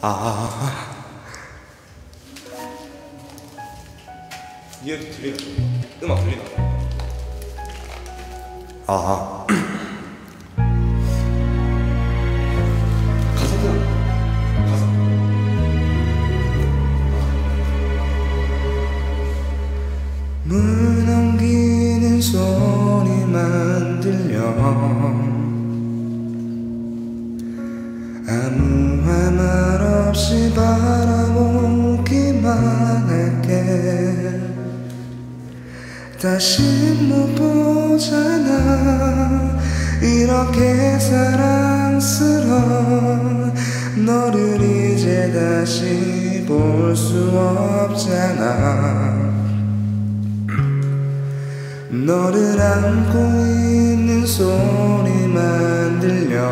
이게 들리나? 음악 들리나? 가사. 물 넘기는 소리만 들려 아무 말 없이 바라보기만 할게 다시 못 보잖아 이렇게 사랑스러운 너를 이제 다시 볼 수 없잖아 너를 안고 있는 소리만 들려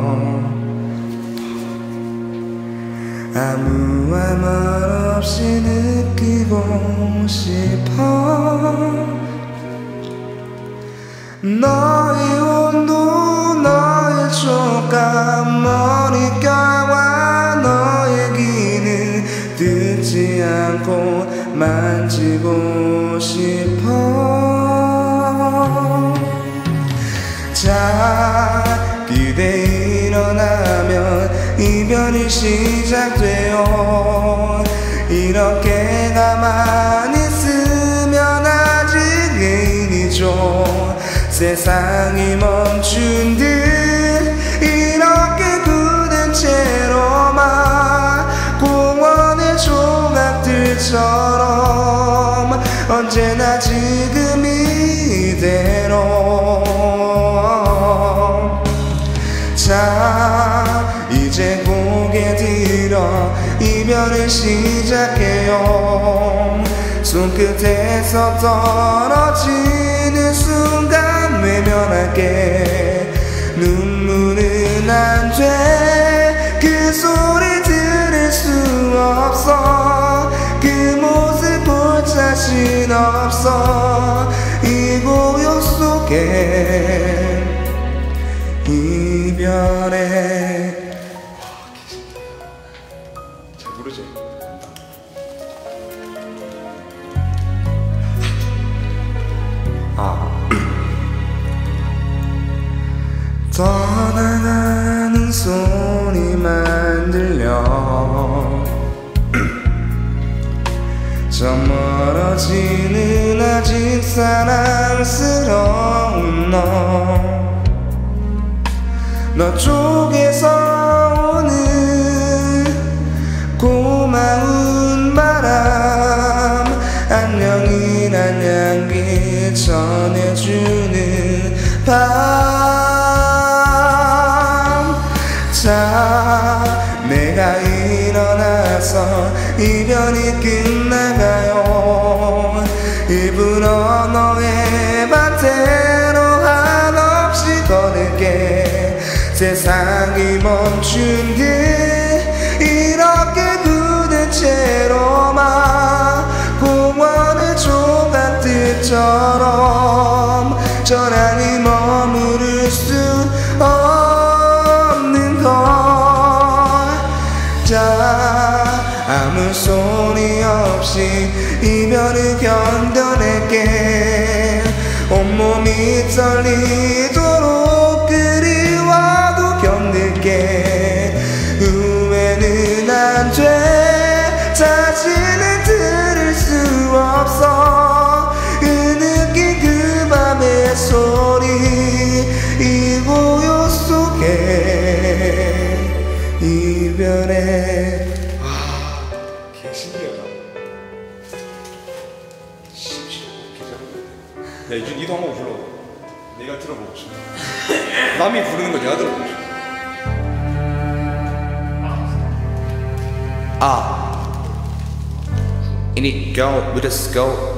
아무 말 없이 느끼고 싶어 너의 온도 너의 촉감 머릿결과 너의 귀는 듣지 않고 만지고 싶어 자 그대 일어나면 이별이 시작돼요 이렇게 가만히 있으면 아직 애인이죠 세상이 멈춘 듯 이렇게 굳은 채로만 공원의 조각들처럼 언제나 지금 이대로 자 이제 고개 들어 이별을 시작해요 손끝에서 떨어지는 순간 외면할게 눈물은 안 돼 그 소리 들을 수 없어 그 모습 볼 자신 없어 이 고요 속에 이별에 잘 부르지? 떠나가는 소리만 들려 저 멀어지는 아직 사랑스러운 너 쪽에서 오는 고마운 바람 안녕인 안양길 전해주는 밤 자 내가 일어나서 이별이 끝나가요 일부러 너의 밭대로 한없이 걸을게 세상이 멈춘 듯 이렇게 굳은 채로만 공원의 조각들처럼 저랑이 머무를 수 없는 걸 자 아무 소리 없이 이별을 견뎌낼게 온몸이 떨리도록 그리워도 견딜게 후회는 안 돼 다시는 들을 수 없어 그 느낌 그 밤의 소리 이 고요 속에 이별에 개 신기하다. 야 이제 니도 한번 불러. 내가 들어보고 싶어. 남이 부르는 거 내가 들어보고 싶어. In it go with a scope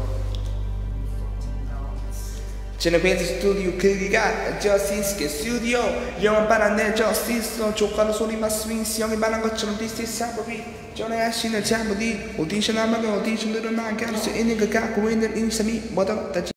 제네베이스 스튜디오 크기가 저스티스의 스튜디오 영원 반환의 저스티스 조카로 소리만 스윙스 영이 말한 것처럼 This is Sabri 전에 하시는 자부디 오디션 하면 오디션으로 나게 할 수 있는 그 갖고 있는 인삼이 뭐다